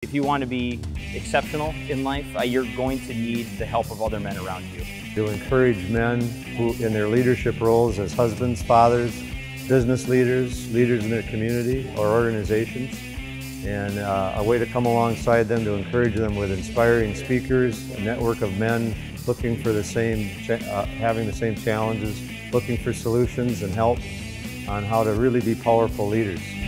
If you want to be exceptional in life, you're going to need the help of other men around you. To encourage men who, in their leadership roles as husbands, fathers, business leaders, leaders in their community or organizations, and a way to come alongside them to encourage them with inspiring speakers, a network of men looking for the same, having the same challenges, looking for solutions and help on how to really be powerful leaders.